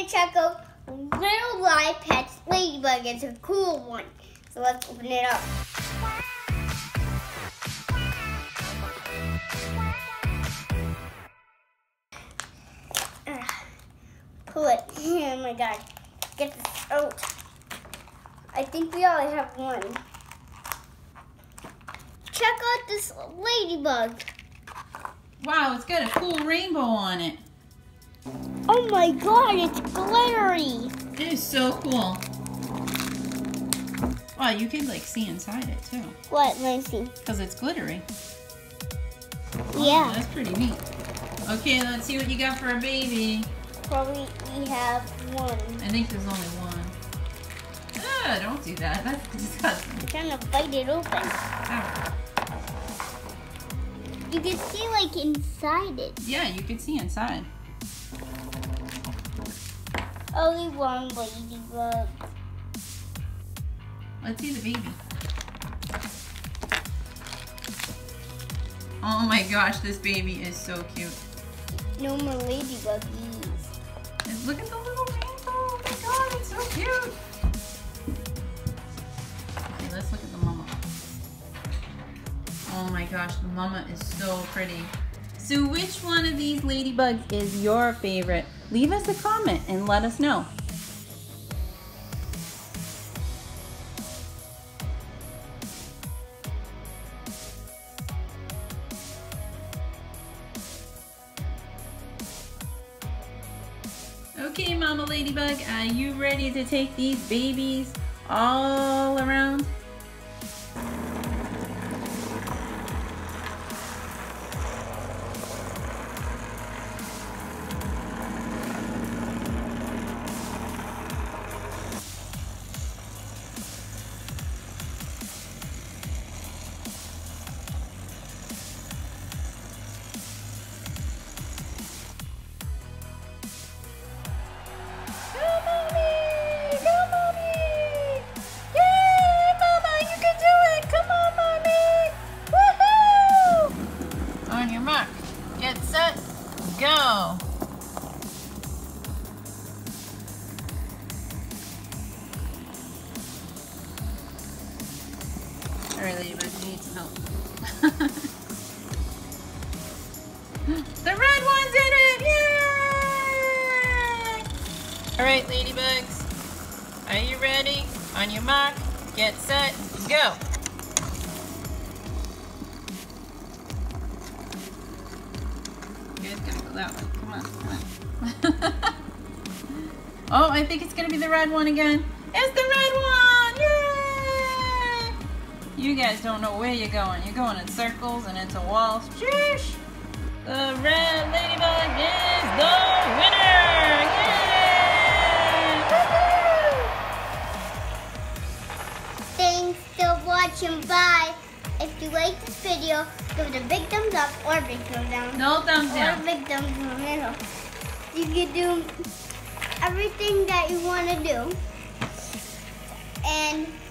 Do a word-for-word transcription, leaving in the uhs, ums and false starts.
gonna check out Little Live Pets Ladybug. It's a cool one. So let's open it up. Uh, pull it. Oh my god. Get this out. I think we only have one. Check out this ladybug. Wow, it's got a cool rainbow on it. Oh my god, it's glittery. It is so cool. Wow, you can like see inside it too. What, let me see. Because it's glittery. Yeah. Oh, that's pretty neat. Okay, let's see what you got for a baby. Probably we have one. I think there's only one. Ah, don't do that. That's disgusting. I'm trying to bite it open. Ah. You can see like inside it. Yeah, you can see inside. Only one ladybug. Let's see the baby. Oh my gosh, this baby is so cute. No more ladybuggies. And look at the little rainbow. Oh my god, it's so cute. Okay, let's look at the mama. Oh my gosh, the mama is so pretty. So which one of these ladybugs is your favorite? Leave us a comment and let us know. Okay, Mama Ladybug, are you ready to take these babies all around? Get set, go! Alright, Ladybug, you need some help. The red one's in it! Yay! Alright, Ladybugs, are you ready? On your mark, get set, go! It's gonna go that way. Come on, come on. Oh, I think it's gonna be the red one again. It's the red one! Yay! You guys don't know where you're going. You're going in circles and into walls. Sheesh! The red ladybug is the winner! Yay! Thanks for watching. Bye. If you like this video, give it a big thumbs up or a big thumbs down. No thumbs down. Or a big thumbs down. You can do everything that you want to do. And